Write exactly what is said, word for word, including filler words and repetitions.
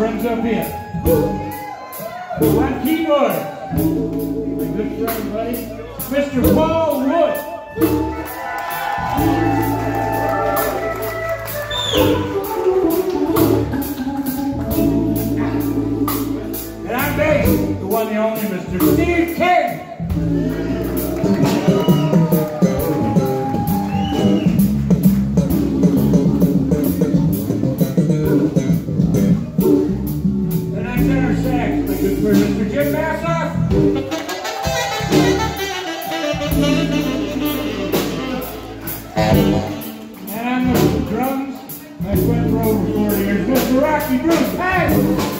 friends up here. On keyboard, my good friend, buddy, Mister Paul Wood. And on bass, the one and only Mister Steve King. And on tenor sax, my good friend, Mister Jim Massoth. And on the drums, my friend for over forty years, Mister Rocky Bruce Penn.